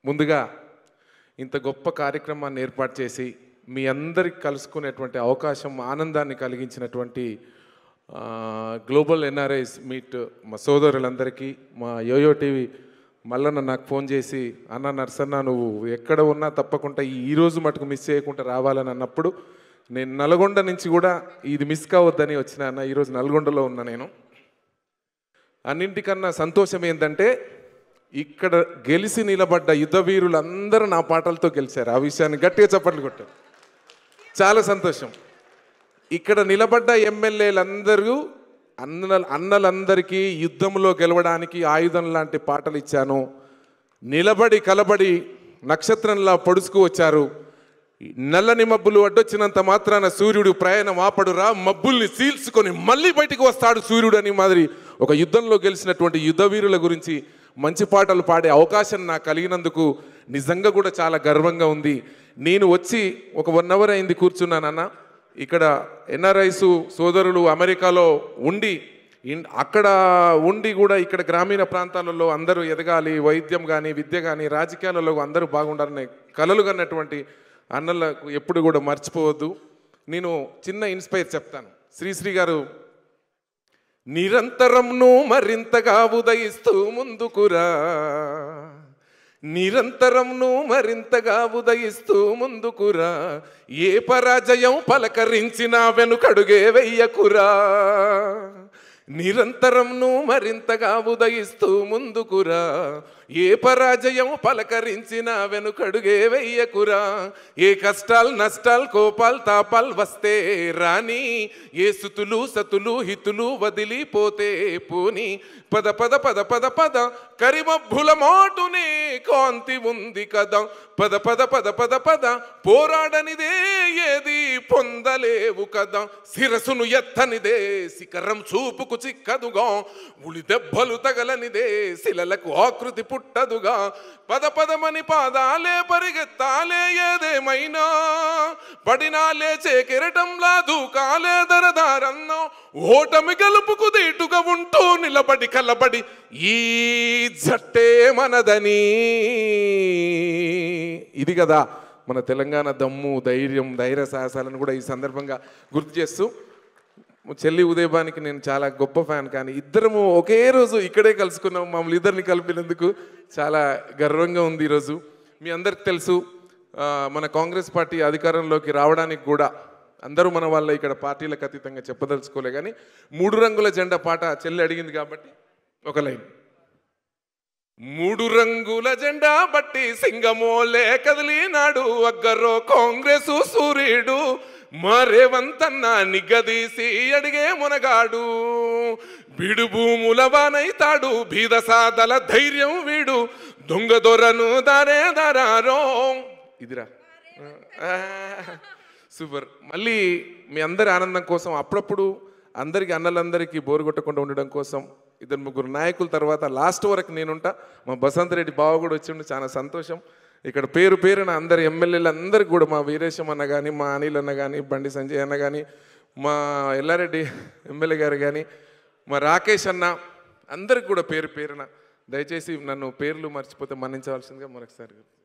ముందుగా ఇంత గొప్ప కార్యక్రమాన్ని ఏర్పాటు చేసి మీ అందరికి కలుసుకునేటువంటి అవకాశం ఆనందాన్ని కలిగించినటువంటి గ్లోబల్ ఎన్ఆర్ఐస్ మీట్ మా సోదరులందరికీ మా యోయో టీవీ మల్లన్న నాకు ఫోన్ చేసి అన్న నర్సన్న నువ్వు ఎక్కడ ఉన్నా తప్పకుండా ఈరోజు మటుకు మిస్ చేయకుండా రావాలని అన్నప్పుడు నేను నల్గొండ నుంచి కూడా ఇది మిస్ కావద్దని వచ్చిన అన్న ఈరోజు నల్గొండలో ఉన్నా నేను. అన్నింటికన్నా సంతోషం ఏంటంటే ఇక్కడ గెలిచి నిలబడ్డ యుద్ధ వీరులందరూ నా పాటలతో గెలిచారు. ఆ విషయాన్ని గట్టిగా చప్పట్లు కొట్టారు. చాలా సంతోషం. ఇక్కడ నిలబడ్డ ఎమ్మెల్యేలందరూ అన్నలందరికీ యుద్ధంలో గెలవడానికి ఆయుధం లాంటి పాటలు ఇచ్చాను. నిలబడి కలబడి నక్షత్రంలా పొడుచుకు వచ్చారు. నల్లని మబ్బులు అడ్డొచ్చినంత మాత్రాన సూర్యుడు ప్రయాణం ఆపడురా, మబ్బుల్ని చీల్చుకొని మళ్ళీ బయటికి వస్తాడు సూర్యుడు అని మాదిరి ఒక యుద్ధంలో గెలిచినటువంటి యుద్ధ వీరుల గురించి మంచి పాటలు పాడే అవకాశం నాకు కలిగినందుకు నిజంగా కూడా చాలా గర్వంగా ఉంది. నేను వచ్చి ఒక 1 అవర్ అయింది కూర్చున్నానన్న. ఇక్కడ ఎన్ఆర్ఐస్ సోదరులు అమెరికాలో ఉండి అక్కడ ఉండి కూడా ఇక్కడ గ్రామీణ ప్రాంతాలలో అందరూ ఎదగాలి, వైద్యం కానీ విద్య కానీ రాజకీయాలలో అందరూ బాగుండాలని కలలు కన్నటువంటి అన్నలకు ఎప్పుడు కూడా మర్చిపోవద్దు. నేను చిన్న ఇన్స్పైర్ చెప్తాను. శ్రీశ్రీ గారు నిరంతరంను మరింతగా ఉదయిస్తూ ముందుకురా, నిరంతరంను మరింతగా ఉదయిస్తూ ముందుకురా, ఏ పరాజయం పలకరించినా వెనుకడుగే వెయ్యకురా, నిరంతరంను మరింతగా ఉదయిస్తూ ముందుకురా, ఏ పరాజయం పలకరించినా వెనుకడుగే వెయ్యకురా, ఏ కష్టాలు నష్టాలు కోపాలు తాపాలు వస్తే రాని, ఏ స్థుతులు సతులు హితులు వదిలిపోతే పోని, పద పద పద పద పద కరిమబ్బుల మాటునే కాంతి ఉంది కదా, పద పద పద పద పద పోరాడనిదే ఏది పొందలేవు కదా, శిరసును ఎత్తనిదే శిఖరం చూపుకు చిక్కదుగా, ఉలి దెబ్బలు తగలనిదే శిలలకు ఆకృతి పుట్టదుగా, పద పదమని పాదాలే పరిగెత్తాలే ఏదేమైనా, పడినా లేచే కెరటంలా దూకాలే దరదారన్నో, ఓటమి గెలుపుకు దీటుగా ఉంటూ నిలబడి కలబడి ఈ జట్టే మనదని. ఇది కదా మన తెలంగాణ దమ్ము ధైర్యం ధైర్య సాహసాలను కూడా ఈ సందర్భంగా గుర్తు చేస్తూ, చెల్లి ఉదయభానికి నేను చాలా గొప్ప ఫ్యాన్, కానీ ఇద్దరము ఒకే రోజు ఇక్కడే కలుసుకున్నాం. మమ్మల్ని ఇద్దరిని కలిపినందుకు చాలా గర్వంగా ఉంది. ఈరోజు మీ అందరికి తెలుసు మన కాంగ్రెస్ పార్టీ అధికారంలోకి రావడానికి కూడా అందరూ మన వాళ్ళ ఇక్కడ పార్టీలకు అతీతంగా చెప్పదలుచుకోలే, కానీ 3 రంగుల జెండా పాట చెల్లి అడిగింది కాబట్టి ఒక లైన్. 3 రంగుల జెండా బట్టి సింగమోలే కదిలినాడు అగ్గరో కాంగ్రెసు సూర్యుడు, మరేవంతన్న నిగ్గదీసి అడిగే మునగాడు, బీడు భూముల వానైతాడు బీద సాదల ధైర్యం వీడు, దొంగ దొరను దారే దారారో. ఇదిరా సూపర్. మళ్ళీ మీ అందరి ఆనందం కోసం అప్పుడప్పుడు అందరికీ అన్నలందరికీ బోరు కొట్టకుండా ఉండడం కోసం 2-3 నాయకుల తర్వాత లాస్ట్ వరకు నేనుంటా. మా బసంత్ రెడ్డి బావ కూడా వచ్చిండు, చాలా సంతోషం. ఇక్కడ పేరు పేరున అందరు ఎమ్మెల్యేలు అందరికి కూడా, మా వీరేశం అన్న కానీ, మా అనిల్ అన్న కానీ, బండి సంజయ్ అన్న కానీ, మా ఎల్లారెడ్డి ఎమ్మెల్యే గారు కానీ, మా రాకేష్ అన్న అందరికి కూడా పేరు పేరున దయచేసి నన్ను పేర్లు మర్చిపోతే మన్నించవలసిందిగా మరొకసారి